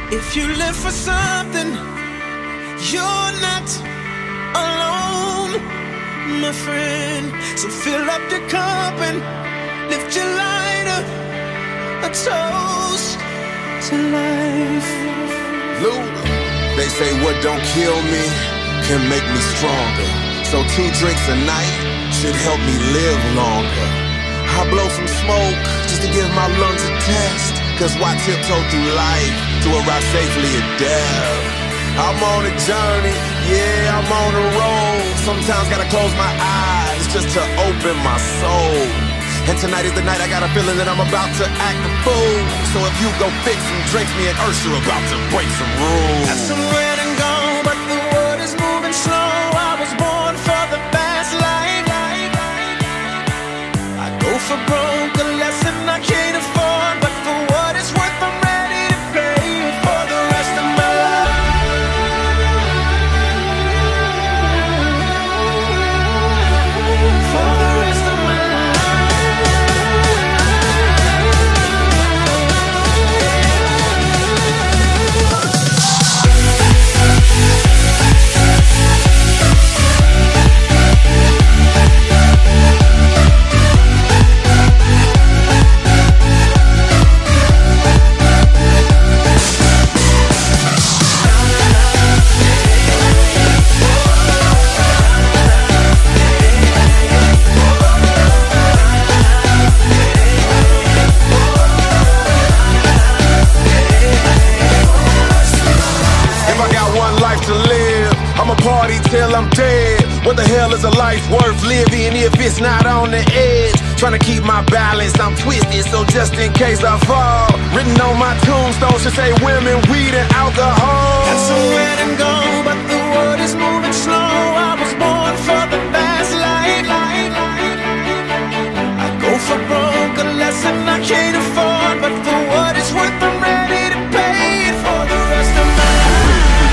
If you live for something, you're not alone, my friend. So fill up your cup and lift your lighter, a toast to life. Luda. They say what don't kill me can make me stronger. So 2 drinks a night should help me live longer. I blow some smoke just to give my lungs a test. Cause why tiptoe through life to arrive safely at death? I'm on a journey, yeah, I'm on a road. Sometimes gotta close my eyes just to open my soul. And tonight is the night I got a feeling that I'm about to act a fool. So if you go fix some drinks, me and Ursula about to break some rules. Got some red and gold, but the world is moving slow. I was born for the fast life. I go for broke, a lesson I can't afford, but for what it's worth, I'm ready to pay for the rest of my life. For the rest of my to live, I'ma party till I'm dead. What the hell is a life worth living if it's not on the edge? Trying to keep my balance, I'm twisted, so just in case I fall, written on my tombstone should say women, weed, and alcohol. Got some red and gold, but the world is moving slow. I was born for the fast life. I go for broke, a lesson I can't afford, but for what it's worth, I'm ready to pay it for the rest of my life.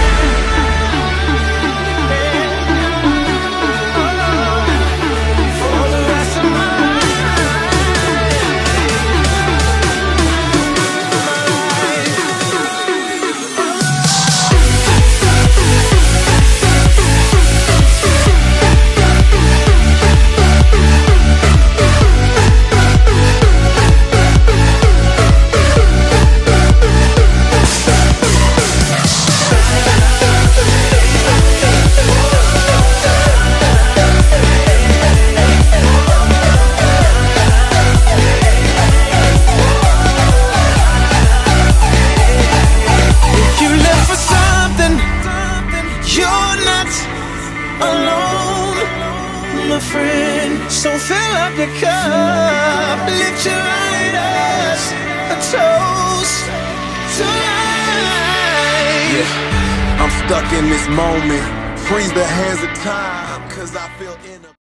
My friend, so fill up your cup, lift your lighters, a toast to life. Yeah, I'm stuck in this moment, freeze the hands of time, cause I feel in a